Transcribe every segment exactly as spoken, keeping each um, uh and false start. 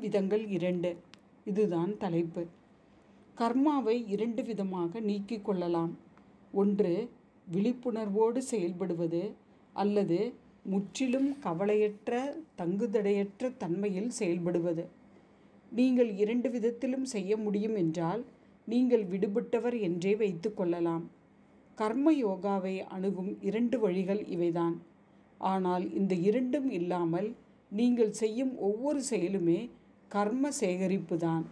விதங்கள் இரண்டு. இதுதான் தலைப்பு. கர்மாவை இரண்டு விதமாக நீக்கிக் கொள்ளலாம். ஒன்று, விழிப்புணர்வோடு செயல்படுவது, அல்லது முற்றிலும் கவலையற்ற தங்குதடையற்ற தன்மையில் செயல்படுவது. நீங்கள் இரண்டு விதத்திலும் செய்ய முடியும் என்றால் நீங்கள் விடுபட்டவர் என்றே வைத்து கொள்ளலாம். கர்ம யோகாவை அணுகும் இரண்டு வழிகள் இவைதான். ஆனால் இந்த இரண்டும் இல்லாமல் நீங்கள் செய்யும் ஒவ்வொரு செயலுமே கர்ம சேகரிப்பு தான்.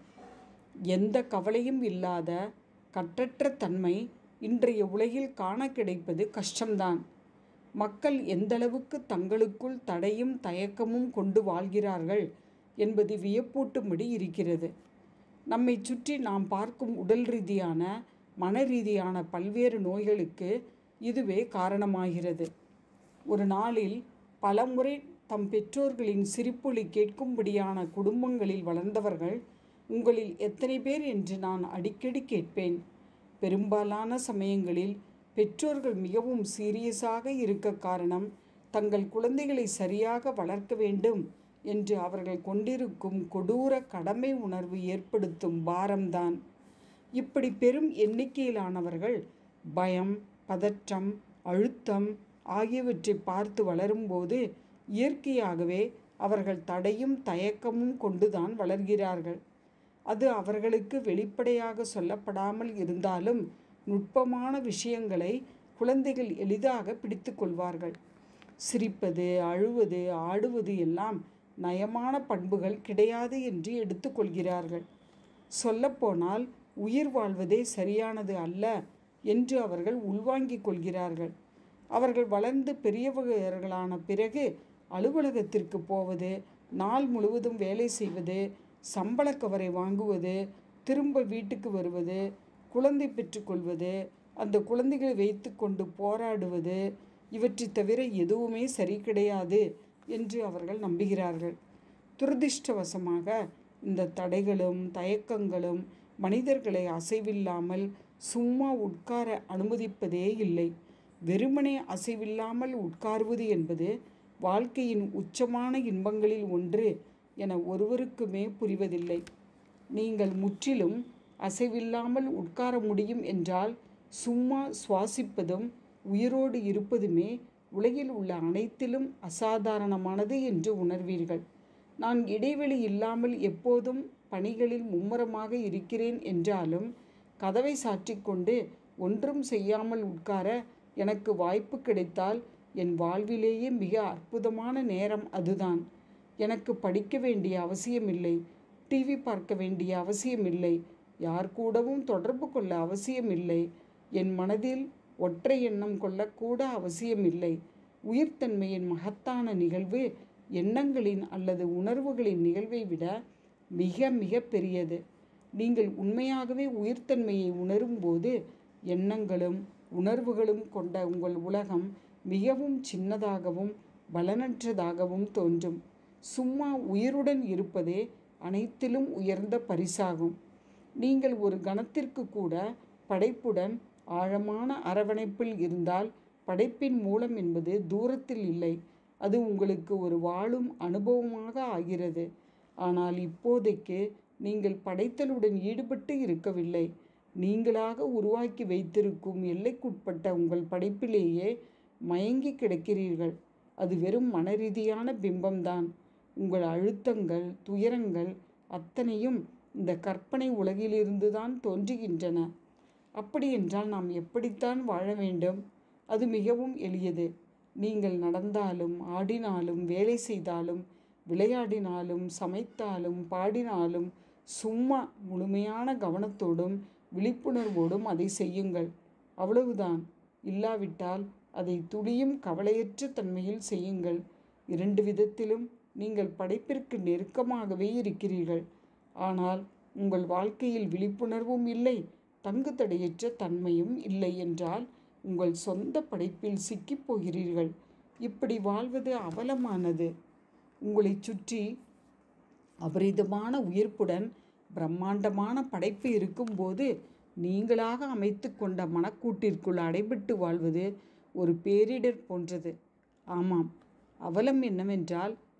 எந்த கவலையும் இல்லாத கற்றற்ற தன்மை இன்றைய உலகில் காண கிடைப்பது கஷ்டம்தான். மக்கள் எந்தளவுக்கு தங்களுக்குள் தடையும் தயக்கமும் கொண்டு வாழ்கிறார்கள் என்பது வியப்பூட்டும்படி இருக்கிறது. நம்மை சுற்றி நாம் பார்க்கும் உடல் ரீதியான மன ரீதியான பல்வேறு நோய்களுக்கு இதுவே காரணமாகிறது. ஒரு நாளில் பலமுறை தம் பெற்றோர்களின் சிரிப்பொலி கேட்கும்படியான குடும்பங்களில் வளர்ந்தவர்கள் உங்களில் எத்தனை பேர் என்று நான் அடிக்கடி கேட்பேன். பெரும்பாலான சமயங்களில் பெற்றோர்கள் மிகவும் சீரியஸாக இருக்க காரணம் தங்கள் குழந்தைகளை சரியாக வளர்க்க வேண்டும் என்று அவர்கள் கொண்டிருக்கும் கொடூர கடமை உணர்வு ஏற்படுத்தும் பாரம்தான். இப்படி பெரும் எண்ணிக்கையிலானவர்கள் பயம், பதற்றம், அழுத்தம் ஆகியவற்றை பார்த்து வளரும்போது இயற்கையாகவே அவர்கள் தடையும் தயக்கமும் கொண்டுதான் வளர்கிறார்கள். அது அவர்களுக்கு வெளிப்படையாக சொல்லப்படாமல் இருந்தாலும் நுட்பமான விஷயங்களை குழந்தைகள் எளிதாக பிடித்து கொள்வார்கள். சிரிப்பது, அழுவது, ஆடுவது எல்லாம் நயமான பண்புகள் கிடையாது என்று எடுத்துக்கொள்கிறார்கள். சொல்லப்போனால் உயிர் வாழ்வதே சரியானது அல்ல என்று அவர்கள் உள்வாங்கிக் கொள்கிறார்கள். அவர்கள் வளர்ந்து பெரியவர்களான பிறகு அலுவலகத்திற்கு போவது, நாள் முழுவதும் வேலை செய்வது, சம்பள கவரை வாங்குவது, திரும்ப வீட்டுக்கு வருவது, குழந்தை பெற்றுக்கொள்வது, அந்த குழந்தைகளை வைத்து கொண்டு போராடுவது, இவற்றை தவிர எதுவுமே சரி கிடையாது என்று அவர்கள் நம்புகிறார்கள். துரதிர்ஷ்டவசமாக இந்த தடைகளும் தயக்கங்களும் மனிதர்களை அசைவில்லாமல் சும்மா உட்கார அனுமதிப்பதே இல்லை. வெறுமனே அசைவில்லாமல் உட்காருவது என்பது வாழ்க்கையின் உச்சமான இன்பங்களில் ஒன்று என ஒருவருக்குமே புரிவதில்லை. நீங்கள் முற்றிலும் அசைவில்லாமல் உட்கார முடியும் என்றால் சும்மா சுவாசிப்பதும் உயிரோடு இருப்பதுமே உலகில் உள்ள அனைத்திலும் அசாதாரணமானது என்று உணர்வீர்கள். நான் இடைவெளி இல்லாமல் எப்போதும் பணிகளில் மும்முரமாக இருக்கிறேன் என்றாலும் கதவை சாற்றிக்கொண்டு ஒன்றும் செய்யாமல் உட்கார எனக்கு வாய்ப்பு கிடைத்தால் என் வாழ்விலேயே மிக அற்புதமான நேரம் அதுதான். எனக்கு படிக்க வேண்டிய அவசியமில்லை, டிவி பார்க்க வேண்டிய அவசியமில்லை, யார் கூடவும் தொடர்பு கொள்ள அவசியமில்லை, என் மனதில் ஒற்றை எண்ணம் கொள்ளக்கூட அவசியமில்லை. உயிர்த்தன்மையின் மகத்தான நிகழ்வு எண்ணங்களின் அல்லது உணர்வுகளின் நிகழ்வை விட மிக மிக பெரியது. நீங்கள் உண்மையாகவே உயிர்த்தன்மையை உணரும்போது எண்ணங்களும் உணர்வுகளும் கொண்ட உங்கள் உலகம் மிகவும் சின்னதாகவும் பலனற்றதாகவும் தோன்றும். சும்மா உயிருடன் இருப்பதே அனைத்திலும் உயர்ந்த பரிசாகும். நீங்கள் ஒரு கணத்திற்கு கூட படைப்புடன் ஆழமான அரவணைப்பில் இருந்தால் படைப்பின் மூலம் என்பது தூரத்தில் இல்லை, அது உங்களுக்கு ஒரு வாழும் அனுபவமாக ஆகிறது. ஆனால் இப்போதைக்கு நீங்கள் படைத்தலுடன் ஈடுபட்டு இருக்கவில்லை. நீங்களாக உருவாக்கி வைத்திருக்கும் எல்லைக்குட்பட்ட உங்கள் படைப்பிலேயே மயங்கி கிடக்கிறீர்கள். அது வெறும் மனரீதியான பிம்பம்தான். உங்கள் அழுத்தங்கள், துயரங்கள் அத்தனையும் இந்த கற்பனை உலகிலிருந்து தான் தோன்றுகின்றன. அப்படியென்றால் நாம் எப்படித்தான் வாழ வேண்டும்? அது மிகவும் எளியது. நீங்கள் நடந்தாலும் ஆடினாலும் வேலை செய்தாலும் விளையாடினாலும் சமைத்தாலும் பாடினாலும் சும்மா முழுமையான கவனத்தோடும் விழிப்புணர்வோடும் அதை செய்யுங்கள். அவ்வளவுதான். இல்லாவிட்டால் அதை துளியும் கவலையற்ற தன்மையில் செய்யுங்கள். இரண்டு விதத்திலும் நீங்கள் படைப்பிற்கு நெருக்கமாகவே இருக்கிறீர்கள். ஆனால் உங்கள் வாழ்க்கையில் விழிப்புணர்வும் இல்லை, தங்கு தடையற்ற தன்மையும் இல்லை என்றால் உங்கள் சொந்த படைப்பில் சிக்கிப் போகிறீர்கள். இப்படி வாழ்வது அவலமானது. உங்களை சுற்றி அபரிதமான உயிர்ப்புடன் பிரம்மாண்டமான படைப்பு இருக்கும்போது நீங்களாக அமைத்து கொண்ட மனக்கூட்டிற்குள் அடைபட்டு வாழ்வது ஒரு பேரிடர் போன்றது. ஆமாம், அவலம் என்னவென்றால்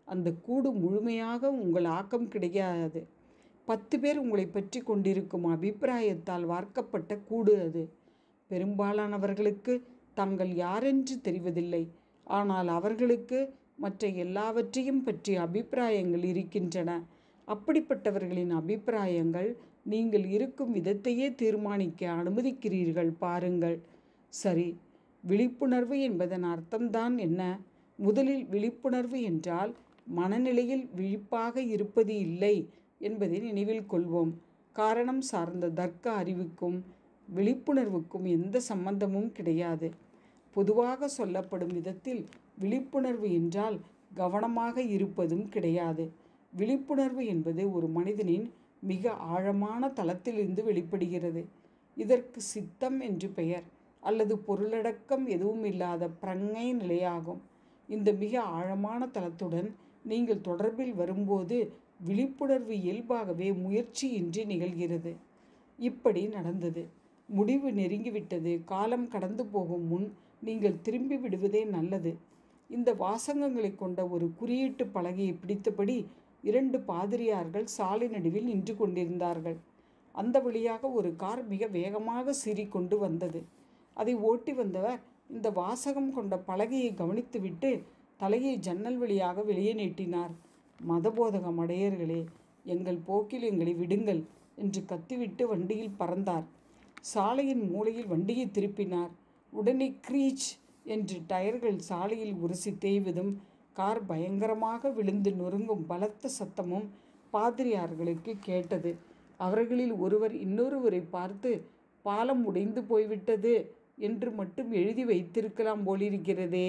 அந்த கூடு முழுமையாக உங்கள் ஆக்கம் கிடையாது. பத்து பேர் உங்களை பற்றி கொண்டிருக்கும் அபிப்பிராயத்தால் வார்க்கப்பட்ட கூடு அது. பெரும்பாலானவர்களுக்கு தாங்கள் யாரென்று தெரிவதில்லை. ஆனால் அவர்களுக்கு மற்ற எல்லாவற்றையும் பற்றிய அபிப்பிராயங்கள் இருக்கின்றன. அப்படிப்பட்டவர்களின் அபிப்பிராயங்கள் நீங்கள் இருக்கும் விதத்தையே தீர்மானிக்க அனுமதிக்கிறீர்கள் பாருங்கள். சரி, விழிப்புணர்வு என்பதன் அர்த்தம்தான் என்ன? முதலில் விழிப்புணர்வு என்றால் மனநிலையில் விழிப்பாக இருப்பது இல்லை என்பதை நினைவில் கொள்வோம். காரணம் சார்ந்த தர்க்க அறிவுக்கும் விழிப்புணர்வுக்கும் எந்த சம்பந்தமும் கிடையாது. பொதுவாக சொல்லப்படும் விதத்தில் விழிப்புணர்வு என்றால் கவனமாக இருப்பதும் கிடையாது. விழிப்புணர்வு என்பது ஒரு மனிதனின் மிக ஆழமான தளத்திலிருந்து வெளிப்படுகிறது. இதற்கு சித்தம் என்று பெயர், அல்லது பொருளடக்கம் எதுவும் இல்லாத பிரஞை நிலையாகும். இந்த மிக ஆழமான தளத்துடன் நீங்கள் தொடர்பில் வரும்போது விழிப்புணர்வு இயல்பாகவே முயற்சியின்றி நிகழ்கிறது. இப்படி நடந்தது. முடிவு நெருங்கிவிட்டது. காலம் கடந்து போகும் முன் நீங்கள் திரும்பி விடுவதே நல்லது. இந்த வாசகங்களை கொண்ட ஒரு குறியீட்டு பலகையை பிடித்தபடி இரண்டு பாதிரியார்கள் சாலை நடுவில் நின்று கொண்டிருந்தார்கள். அந்த வழியாக ஒரு கார் மிக வேகமாக சீறிக்கொண்டு வந்தது. அதை ஓட்டி வந்தவர் இந்த வாசகம் கொண்ட பலகையை கவனித்துவிட்டு தலையை ஜன்னல் வழியாக வெளியே நீட்டினார். மதபோதக மடையர்களே, எங்கள் போக்கில் எங்களை விடுங்கள் என்று கத்திவிட்டு வண்டியில் பறந்தார். சாலையின் மூலையில் வண்டியை திருப்பினார். உடனே க்ரீச் என்று டயர்கள் சாலையில் உரசி தேய்வதும் கார் பயங்கரமாக விழுந்து நொறுங்கும் பலத்த சத்தமும் பாதிரியார்களுக்கு கேட்டது. அவர்களில் ஒருவர் இன்னொருவரை பார்த்து, பாலம் உடைந்து போய்விட்டது என்று மட்டும் எழுதி வைத்திருக்கலாம் போலிருக்கிறதே.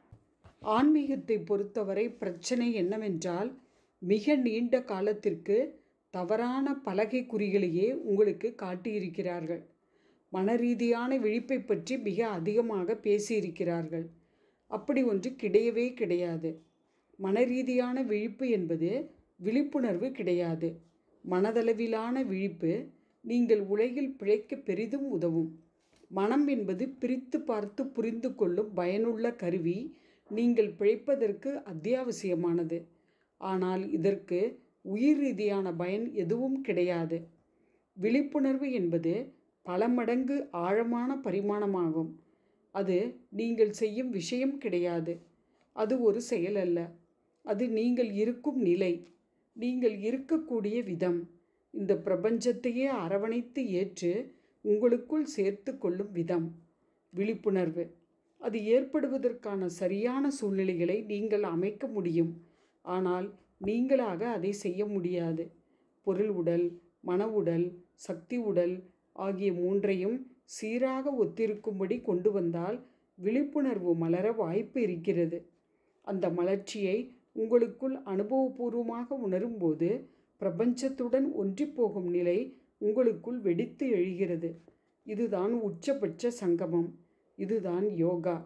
ஆன்மீகத்தை பொறுத்தவரை பிரச்சனை என்னவென்றால், மிக நீண்ட காலத்திற்கு தவறான பலகை குறிகளையே உங்களுக்கு காட்டியிருக்கிறார்கள். மனரீதியான விழிப்பை பற்றி மிக அதிகமாக பேசியிருக்கிறார்கள். அப்படி ஒன்று கிடையவே கிடையாது. மனரீதியான விழிப்பு என்பது விழிப்புணர்வு கிடையாது. மனதளவிலான விழிப்பு நீங்கள் உலகில் பிழைக்க பெரிதும் உதவும். மனம் என்பது பிரித்து பார்த்து புரிந்து கொள்ளும் பயனுள்ள கருவி. நீங்கள் பிழைப்பதற்கு அத்தியாவசியமானது. ஆனால் இதற்கு உயிர் ரீதியான பயன் எதுவும் கிடையாது. விழிப்புணர்வு என்பது பல மடங்கு ஆழமான பரிமாணமாகும். அது நீங்கள் செய்யும் விஷயம் கிடையாது. அது ஒரு செயல் அல்ல. அது நீங்கள் இருக்கும் நிலை, நீங்கள் இருக்கக்கூடிய விதம், இந்த பிரபஞ்சத்தையே அரவணைத்து ஏற்று உங்களுக்குள் சேர்த்து கொள்ளும் விதம். விழிப்புணர்வு அது ஏற்படுவதற்கான சரியான சூழ்நிலைகளை நீங்கள் அமைக்க முடியும். ஆனால் நீங்களாக அதை செய்ய முடியாது. பொருள் உடல், மன உடல், சக்தி உடல் ஆகிய மூன்றையும் சீராக ஒத்திருக்கும்படி கொண்டு வந்தால் விழிப்புணர்வு மலர வாய்ப்பு இருக்கிறது. அந்த மலர்ச்சியை உங்களுக்குள் அனுபவபூர்வமாக உணரும்போது பிரபஞ்சத்துடன் ஒன்றிப்போகும் நிலை உங்களுக்குள் வெடித்து எழுகிறது. இதுதான் உச்சபட்ச சங்கமம். இதுதான் யோகா.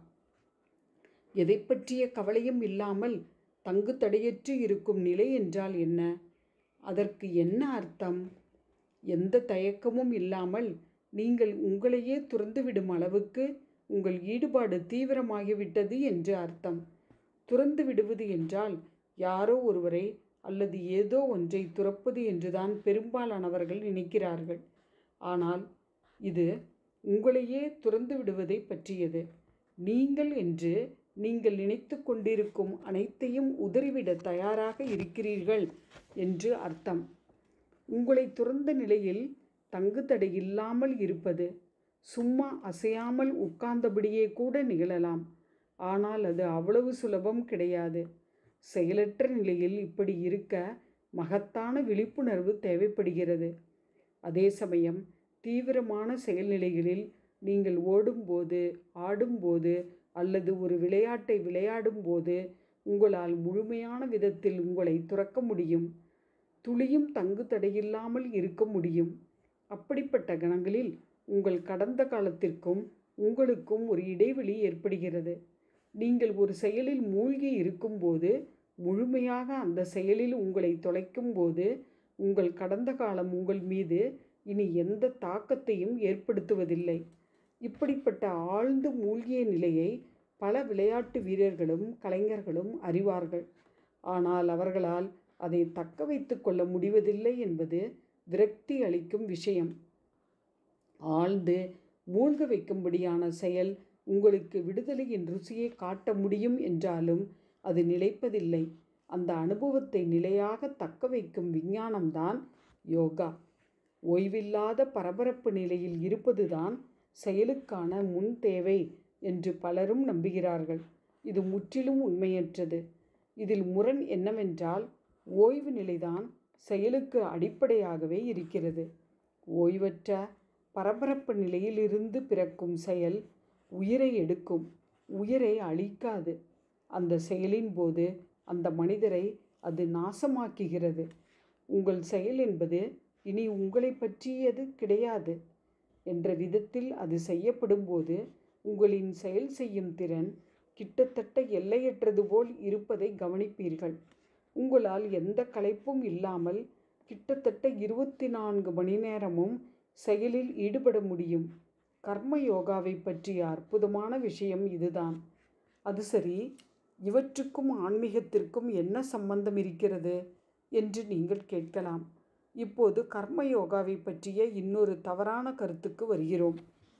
எதை பற்றிய கவலையும் இல்லாமல் தங்கு தடையற்று இருக்கும் நிலை என்றால் என்ன? அதற்கு என்ன அர்த்தம்? எந்த தயக்கமும் இல்லாமல் நீங்கள் உங்களையே துறந்துவிடும் அளவுக்கு உங்கள் ஈடுபாடு தீவிரமாகிவிட்டது என்று அர்த்தம். துறந்து விடுவது என்றால் யாரோ ஒருவரை அல்லது ஏதோ ஒன்றை துறப்பது என்றுதான் பெரும்பாலானவர்கள் நினைக்கிறார்கள். ஆனால் இது உங்களையே துறந்து விடுவதை பற்றியது. நீங்கள் என்று நீங்கள் நினைத்து கொண்டிருக்கும் அனைத்தையும் உதறிவிட தயாராக இருக்கிறீர்கள் என்று அர்த்தம். உங்களை துறந்த நிலையில் தங்கு தடை இல்லாமல் இருப்பது சும்மா அசையாமல் உட்கார்ந்தபடியே கூட நிகழலாம். ஆனால் அது அவ்வளவு சுலபம் கிடையாது. செயலற்ற நிலையில் இப்படி இருக்க மகத்தான விழிப்புணர்வு தேவைப்படுகிறது. அதே சமயம் தீவிரமான செயல்நிலைகளில் நீங்கள் ஓடும்போது, ஆடும்போது அல்லது ஒரு விளையாட்டை விளையாடும்போது உங்களால் முழுமையான விதத்தில் உங்களை துறக்க முடியும். துளியும் தங்கு தடையில்லாமல் இருக்க முடியும். அப்படிப்பட்ட கணங்களில் உங்கள் கடந்த காலத்திற்கும் உங்களுக்கும் ஒரு இடைவெளி ஏற்படுகிறது. நீங்கள் ஒரு செயலில் மூழ்கி இருக்கும்போது, முழுமையாக அந்த செயலில் உங்களை தொலைக்கும் போது உங்கள் கடந்த காலம் உங்கள் மீது இனி எந்த தாக்கத்தையும் ஏற்படுத்துவதில்லை. இப்படிப்பட்ட ஆழ்ந்து மூழ்கிய நிலையை பல விளையாட்டு வீரர்களும் கலைஞர்களும் அறிவார்கள். ஆனால் அவர்களால் அதை தக்க வைத்து கொள்ள முடிவதில்லை என்பது விரக்தி அளிக்கும் விஷயம். ஆழ்ந்து மூழ்க வைக்கும்படியான செயல் உங்களுக்கு விடுதலையின் ருசியை காட்ட முடியும் என்றாலும் அது நிலைப்பதில்லை. அந்த அனுபவத்தை நிலையாக தக்க வைக்கும் விஞ்ஞானம்தான் யோகா. ஓய்வில்லாத பரபரப்பு நிலையில் இருப்பதுதான் செயலுக்கான முன் தேவை என்று பலரும் நம்புகிறார்கள். இது முற்றிலும் உண்மையற்றது. இதில் முரண் என்னவென்றால், ஓய்வு நிலைதான் செயலுக்கு அடிப்படையாகவே இருக்கிறது. ஓய்வற்ற பரபரப்பு நிலையிலிருந்து பிறக்கும் செயல் உயிரை எடுக்கும், உயிரை அழிக்காது. அந்த செயலின் போது அந்த மனிதரை அது நாசமாக்குகிறது. உங்கள் செயல் என்பது இனி உங்களை பற்றியது கிடையாது என்ற விதத்தில் அது செய்யப்படும் போது உங்களின் செயல் செய்யும் திறன் கிட்டத்தட்ட எல்லையற்றது போல் இருப்பதை கவனிப்பீர்கள். உங்களால் எந்த களைப்பும் இல்லாமல் கிட்டத்தட்ட இருபத்தி நான்கு மணி நேரமும் செயலில் ஈடுபட முடியும். கர்ம யோகாவை பற்றிய அற்புதமான விஷயம் இதுதான். அது சரி, இவற்றுக்கும் ஆன்மீகத்திற்கும் என்ன சம்பந்தம் இருக்கிறது என்று நீங்கள் கேட்கலாம். இப்போது கர்ம யோகாவை பற்றிய இன்னொரு தவறான கருத்துக்கு வருகிறோம்.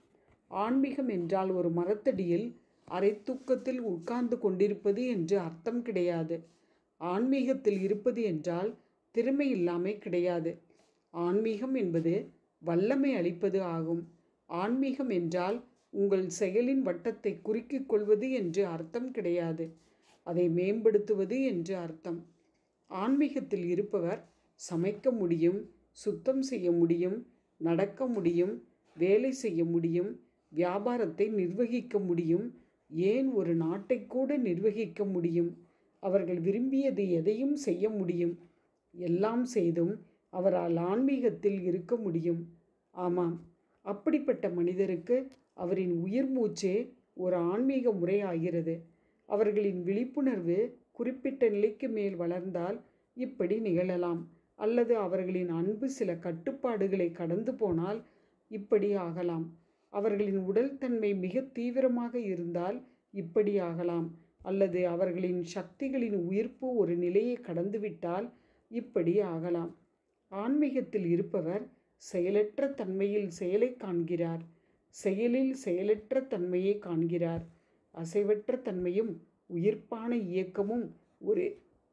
ஆன்மீகம் என்றால் ஒரு மரத்தடியில் அரை தூக்கத்தில் உட்கார்ந்து கொண்டிருப்பது என்று அர்த்தம் கிடையாது. ஆன்மீகத்தில் இருப்பது என்றால் திறமை இல்லாமை கிடையாது. ஆன்மீகம் என்பது வல்லமை அளிப்பது ஆகும். ஆன்மீகம் என்றால் உங்கள் செயலின் வட்டத்தை குறுக்கிக் கொள்வது என்று அர்த்தம் கிடையாது. அதை மேம்படுத்துவது என்று அர்த்தம். ஆன்மீகத்தில் இருப்பவர் சமைக்க முடியும், சுத்தம் செய்ய முடியும், நடக்க முடியும், வேலை செய்ய முடியும், வியாபாரத்தை நிர்வகிக்க முடியும், ஏன் ஒரு நாட்டை கூட நிர்வகிக்க முடியும். அவர்கள் விரும்பியது எதையும் செய்ய முடியும். எல்லாம் செய்தும் அவரால் ஆன்மீகத்தில் இருக்க முடியும். ஆமாம், அப்படிப்பட்ட மனிதருக்கு அவரின் உயிர் மூச்சே ஒரு ஆன்மீக முறையாகிறது. அவர்களின் விழிப்புணர்வு குறிப்பிட்ட நிலைக்கு மேல் வளர்ந்தால் இப்படி நிகழலாம். அல்லது அவர்களின் அன்பு சில கட்டுப்பாடுகளை கடந்து போனால் இப்படி ஆகலாம். அவர்களின் உடல் தன்மை மிக தீவிரமாக இருந்தால் இப்படி ஆகலாம். அல்லது அவர்களின் சக்திகளின் உயிர்ப்பு ஒரு நிலையை கடந்துவிட்டால் இப்படி ஆகலாம். ஆன்மீகத்தில் இருப்பவர் செயலற்ற தன்மையில் செயலை காண்கிறார். செயலில் செயலற்ற தன்மையை காண்கிறார். அசைவற்ற தன்மையும் உயிர்ப்பான இயக்கமும் ஒரே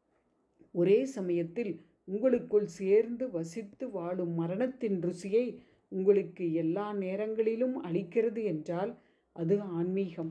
ஒரே சமயத்தில் உங்களுக்குள் சேர்ந்து வசித்து வாழும் மரணத்தின் ருசியை உங்களுக்கு எல்லா நேரங்களிலும் அளிக்கிறது என்றால் அது ஆன்மீகம்.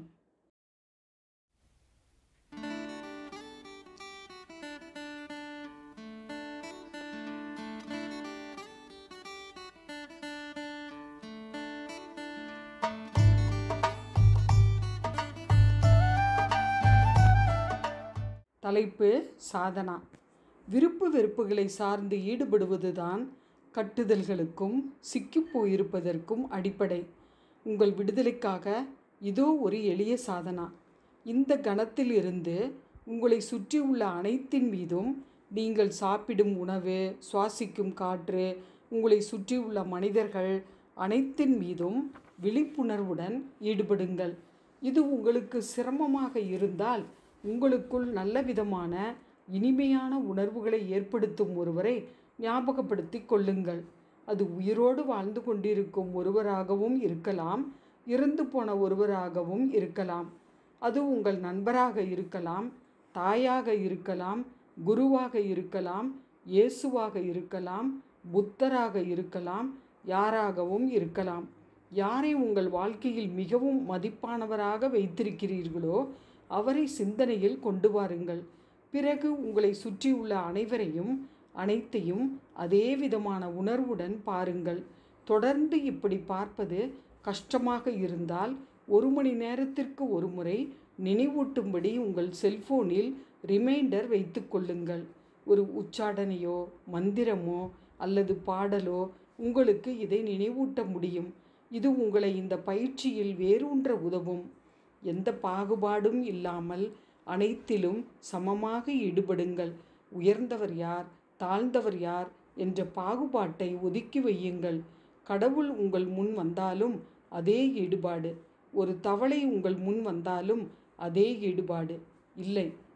தலைப்பு சாதனா. விருப்பு வெறுப்புகளை சார்ந்து ஈடுபடுவதுதான் கட்டுதல்களுக்கும் சிக்கிப் போயிருப்பதற்கும் அடிப்படை. உங்கள் விடுதலைக்காக இதோ ஒரு எளிய சாதனா. இந்த கணத்தில் இருந்து உங்களை சுற்றியுள்ள அனைத்தின் மீதும், நீங்கள் சாப்பிடும் உணவு, சுவாசிக்கும் காற்று, உங்களை சுற்றியுள்ள மனிதர்கள் அனைத்தின் மீதும் விழிப்புணர்வுடன் ஈடுபடுங்கள். இது உங்களுக்கு சிரமமாக இருந்தால் உங்களுக்குள் நல்ல விதமான இனிமையான உணர்வுகளை ஏற்படுத்தும் ஒருவரை ஞாபகப்படுத்தி கொள்ளுங்கள். அது உயிரோடு வாழ்ந்து கொண்டிருக்கும் ஒருவராகவும் இருக்கலாம், இறந்து போன ஒருவராகவும் இருக்கலாம். அது உங்கள் நண்பராக இருக்கலாம், தாயாக இருக்கலாம், குருவாக இருக்கலாம், இயேசுவாக இருக்கலாம், புத்தராக இருக்கலாம், யாராகவும் இருக்கலாம். யாரை உங்கள் வாழ்க்கையில் மிகவும் மதிப்பானவராக வைத்திருக்கிறீர்களோ அவரை சிந்தனையில் கொண்டு வாருங்கள். பிறகு உங்களை சுற்றியுள்ள அனைவரையும் அனைத்தையும் அதே விதமான உணர்வுடன் பாருங்கள். தொடர்ந்து இப்படி பார்ப்பது கஷ்டமாக இருந்தால் ஒரு மணி நேரத்திற்கு ஒரு முறை நினைவூட்டும்படி உங்கள் செல்போனில் ரிமைண்டர் வைத்து கொள்ளுங்கள். ஒரு உச்சாடனையோ மந்திரமோ அல்லது பாடலோ உங்களுக்கு இதை நினைவூட்ட முடியும். இது உங்களை இந்த பயிற்சியில் வேரூன்ற உதவும். எந்த பாகுபாடும் இல்லாமல் அனைத்திலும் சமமாக ஈடுபடுங்கள். உயர்ந்தவர் யார், தாழ்ந்தவர் யார் என்ற பாகுபாட்டை ஒதுக்கி வையுங்கள். கடவுள் உங்கள் முன் வந்தாலும் அதே ஈடுபாடு. ஒரு தவளை உங்கள் முன் வந்தாலும் அதே ஈடுபாடு. இல்லை,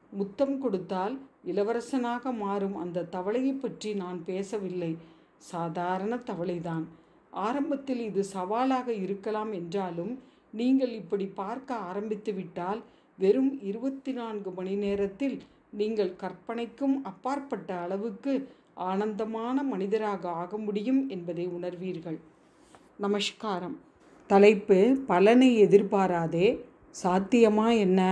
முத்தம் கொடுத்தால் இளவரசனாக மாறும் அந்த தவளையை பற்றி நான் பேசவில்லை. சாதாரண தவளைதான். ஆரம்பத்தில் இது சவாலாக இருக்கலாம் என்றாலும் நீங்கள் இப்படி பார்க்க ஆரம்பித்து விட்டால் வெறும் இருபத்தி நான்கு மணி நேரத்தில் நீங்கள் கற்பனைக்கும் அப்பாற்பட்ட அளவுக்கு ஆனந்தமான மனிதராக ஆக முடியும் என்பதை உணர்வீர்கள். நமஸ்காரம். தலைப்பு: பலனை எதிர்பாராதே. சாத்தியமா என்ன?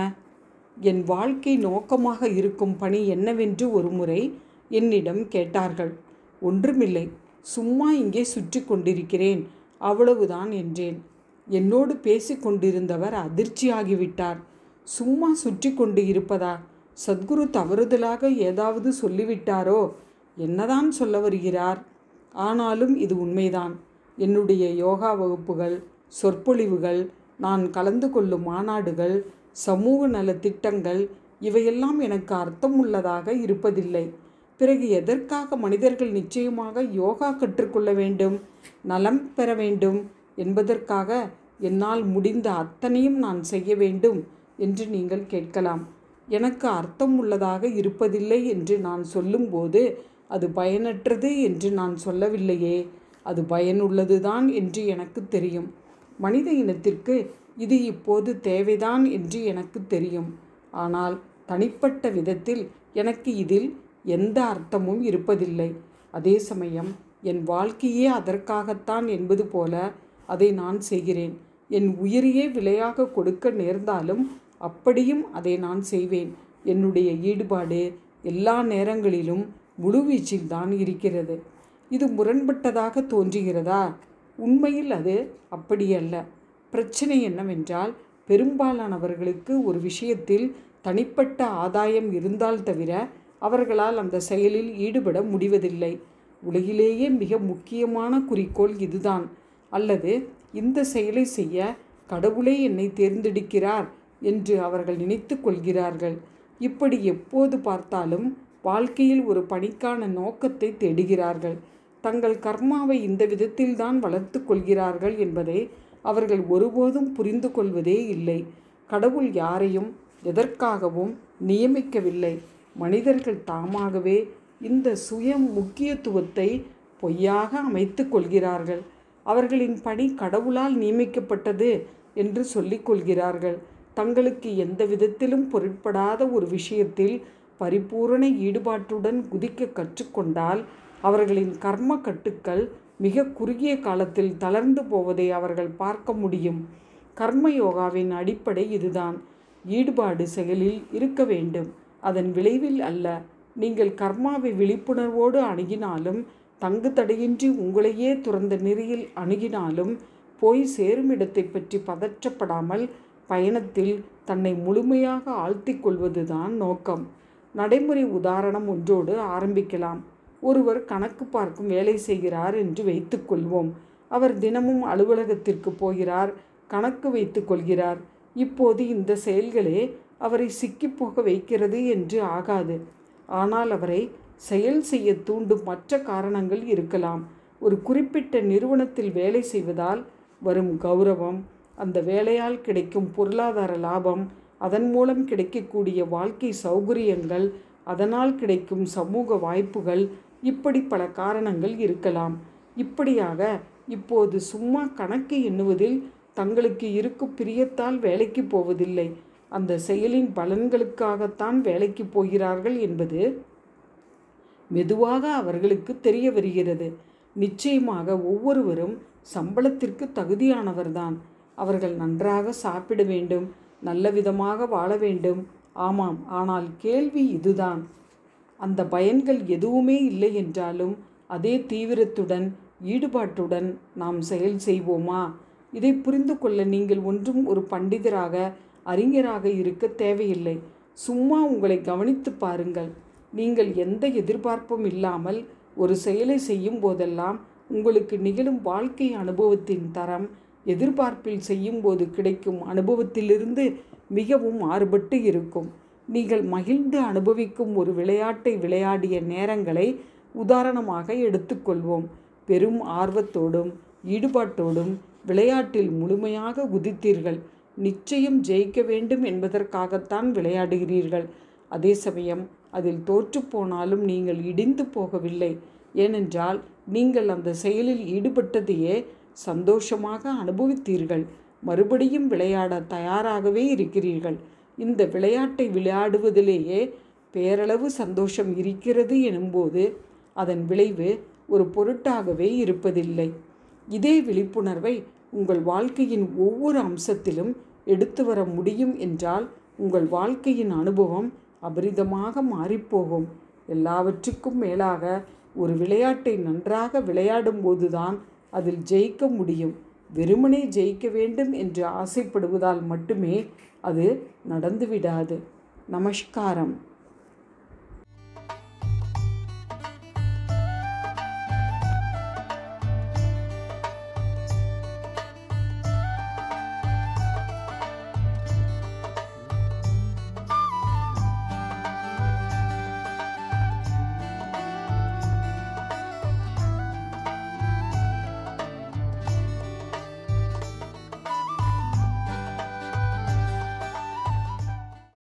என் வாழ்க்கை நோக்கமாக இருக்கும் பணி என்னவென்று ஒருமுறை என்னிடம் கேட்டார்கள். ஒன்றுமில்லை, சும்மா இங்கே சுற்றி கொண்டிருக்கிறேன், அவ்வளவுதான் என்றேன். என்னோடு பேசி கொண்டிருந்தவர் அதிர்ச்சியாகிவிட்டார். சும்மா சுற்றி கொண்டு இருப்பதா? சத்குரு தவறுதலாக ஏதாவது சொல்லிவிட்டாரோ? என்னதான் சொல்ல வருகிறார்? ஆனாலும் இது உண்மைதான். என்னுடைய யோகா வகுப்புகள், சொற்பொழிவுகள், நான் கலந்து கொள்ளும் மாநாடுகள், சமூக நல திட்டங்கள் இவையெல்லாம் எனக்கு அர்த்தமுள்ளதாக இருப்பதில்லை. பிறகு எதற்காக மனிதர்கள் நிச்சயமாக யோகா கற்றுக்கொள்ள வேண்டும், நலம் பெற வேண்டும் என்பதற்காக என்னால் முடிந்த அத்தனையும் நான் செய்ய வேண்டும் என்று நீங்கள் கேட்கலாம். எனக்கு அர்த்தம் உள்ளதாக இருப்பதில்லை என்று நான் சொல்லும்போது அது பயனற்றது என்று நான் சொல்லவில்லையே. அது பயனுள்ளதுதான் என்று எனக்கு தெரியும். மனித இனத்திற்கு இது இப்போது தேவைதான் என்று எனக்கு தெரியும். ஆனால் தனிப்பட்ட விதத்தில் எனக்கு இதில் எந்த அர்த்தமும் இருப்பதில்லை. அதே சமயம் என் வாழ்க்கையே அதற்காகத்தான் என்பது போல அதை நான் செய்கிறேன். என் உயிரையே விலையாக கொடுக்க நேர்ந்தாலும் அப்படியும் அதை நான் செய்வேன். என்னுடைய ஈடுபாடு எல்லா நேரங்களிலும் முழுவீச்சில் தான் இருக்கிறது. இது முரண்பட்டதாக தோன்றுகிறதா? உண்மையில் அது அப்படியல்ல. பிரச்சனை என்னவென்றால், பெரும்பாலானவர்களுக்கு ஒரு விஷயத்தில் தனிப்பட்ட ஆதாயம் இருந்தால் தவிர அவர்களால் அந்த செயலில் ஈடுபட முடிவதில்லை. உலகிலேயே மிக முக்கியமான குறிக்கோள் இதுதான். அல்லது இந்த செயலை செய்ய கடவுளே என்னை தேர்ந்தெடுக்கிறார் என்று அவர்கள் நினைத்து கொள்கிறார்கள். இப்படி எப்போது பார்த்தாலும் வாழ்க்கையில் ஒரு பணிக்கான நோக்கத்தை தேடுகிறார்கள். தங்கள் கர்மாவை இந்த விதத்தில்தான் வளர்த்து கொள்கிறார்கள் என்பதை அவர்கள் ஒருபோதும் புரிந்து கொள்வதே இல்லை. கடவுள் யாரையும் எதற்காகவும் நியமிக்கவில்லை. மனிதர்கள் தாமாகவே இந்த சுய முக்கியத்துவத்தை பொய்யாக அமைத்து கொள்கிறார்கள். அவர்களின் பணி கடவுளால் நியமிக்கப்பட்டது என்று சொல்லிக் கொள்கிறார்கள். தங்களுக்கு எந்த விதத்திலும் பொருட்படாத ஒரு விஷயத்தில் பரிபூரண ஈடுபாட்டுடன் குதிக்க கற்றுக்கொண்டால் அவர்களின் கர்ம கட்டுக்கள் மிக குறுகிய காலத்தில் தளர்ந்து போவதை அவர்கள் பார்க்க முடியும். கர்ம யோகாவின் அடிப்படை இதுதான். ஈடுபாடு செயலில் இருக்க வேண்டும், அதன் விளைவில் அல்ல. நீங்கள் கர்மாவை விழிப்புணர்வோடு அணுகினாலும், தங்கு தடையின்றி உங்களையே துறந்த நெறியில் அணுகினாலும், போய் சேரும் இடத்தை பற்றி பதற்றப்படாமல் பயணத்தில் தன்னை முழுமையாக ஆழ்த்தி கொள்வதுதான் நோக்கம். நடைமுறை உதாரணம் ஒன்றோடு ஆரம்பிக்கலாம். ஒருவர் கணக்கு பார்க்கும் வேலை செய்கிறார் என்று வைத்துக்கொள்வோம். அவர் தினமும் அலுவலகத்திற்கு போகிறார், கணக்கு வைத்து கொள்கிறார். இப்போது இந்த செயல்களே அவரை சிக்கிப்போக வைக்கிறது என்று ஆகாது. ஆனால் அவரை செயல் செய்ய தூண்டும் மற்ற காரணங்கள் இருக்கலாம். ஒரு குறிப்பிட்ட நிறுவனத்தில் வேலை செய்வதால் வரும் கௌரவம், அந்த வேலையால் கிடைக்கும் பொருளாதார லாபம், அதன் மூலம் கிடைக்கக்கூடிய வாழ்க்கை சௌகரியங்கள், அதனால் கிடைக்கும் சமூக வாய்ப்புகள், இப்படி பல காரணங்கள் இருக்கலாம். இப்படியாக இப்போது சும்மா கணக்கு எண்ணுவதில் தங்களுக்கு இருக்கும் பிரியத்தால் வேலைக்கு போவதில்லை. அந்த செயலின் பலன்களுக்காகத்தான் வேலைக்கு போகிறார்கள் என்பது மெதுவாக அவர்களுக்கு தெரிய வருகிறது. நிச்சயமாக ஒவ்வொருவரும் சம்பளத்திற்கு தகுதியானவர்தான். அவர்கள் நன்றாக சாப்பிட வேண்டும், நல்ல விதமாக வாழ வேண்டும். ஆமாம், ஆனால் கேள்வி இதுதான். அந்த பயன்கள் எதுவுமே இல்லை என்றாலும் அதே தீவிரத்துடன் ஈடுபாட்டுடன் நாம் செயல் செய்வோமா? இதை புரிந்து கொள்ள நீங்கள் ஒன்றும் ஒரு பண்டிதராக அறிஞராக இருக்க தேவையில்லை. சும்மா உங்களை கவனித்து பாருங்கள். நீங்கள் எந்த எதிர்பார்ப்பும் இல்லாமல் ஒரு செயலை செய்யும் போதெல்லாம் உங்களுக்கு நிகழும் வாழ்க்கை அனுபவத்தின் தரம் எதிர்பார்ப்பில் செய்யும்போது கிடைக்கும் அனுபவத்திலிருந்து மிகவும் மாறுபட்டு இருக்கும். நீங்கள் மகிழ்ந்து அனுபவிக்கும் ஒரு விளையாட்டை விளையாடிய நேரங்களை உதாரணமாக எடுத்துக்கொள்வோம். பெரும் ஆர்வத்தோடும் ஈடுபாட்டோடும் விளையாட்டில் முழுமையாக குதித்தீர்கள். நிச்சயம் ஜெயிக்க வேண்டும் என்பதற்காகத்தான் விளையாடுகிறீர்கள். அதே சமயம் அதில் தோற்றுப்போனாலும் நீங்கள் இடிந்து போகவில்லை. ஏனென்றால் நீங்கள் அந்த செயலில் ஈடுபட்டதையே சந்தோஷமாக அனுபவித்தீர்கள். மறுபடியும் விளையாட தயாராகவே இருக்கிறீர்கள். இந்த விளையாட்டை விளையாடுவதிலேயே பேரளவு சந்தோஷம் இருக்கிறது எனும்போது அதன் விளைவு ஒரு பொருட்டாகவே இருப்பதில்லை. இதே விழிப்புணர்வை உங்கள் வாழ்க்கையின் ஒவ்வொரு அம்சத்திலும் எடுத்து வர முடியும் என்றால் உங்கள் வாழ்க்கையின் அனுபவம் அபரிதமாக மாறிப்போகும். எல்லாவற்றுக்கும் மேலாக ஒரு விளையாட்டை நன்றாக விளையாடும் போதுதான் அதில் ஜெயிக்க முடியும். வெறுமனே ஜெயிக்க வேண்டும் என்று ஆசைப்படுவதால் மட்டுமே அது நடந்துவிடாது. நமஸ்காரம்.